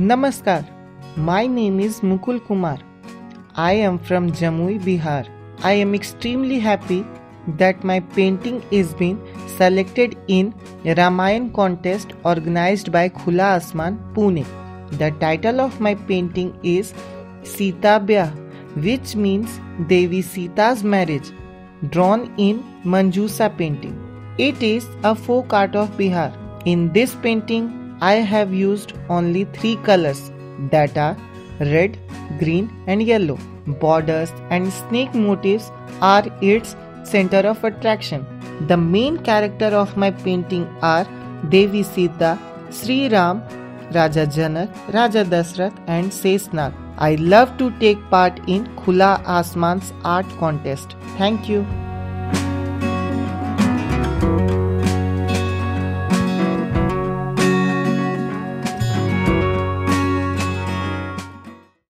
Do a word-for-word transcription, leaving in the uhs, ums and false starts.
Namaskar. My name is Mukul Kumar. I am from Jamui, Bihar. I am extremely happy that my painting is being selected in Ramayan contest organized by Khula Asman, Pune. The title of my painting is Sita Byah, which means Devi Sita's marriage, drawn in Manjusa painting. It is a folk art of Bihar. In this painting, I have used only three colors, that are red, green and yellow. Borders and snake motifs are its center of attraction. The main character of my painting are Devi Sita, Sri Ram, Raja Janak, Raja Dasrath and Sesnag. I love to take part in Khula Asman's art contest. Thank you.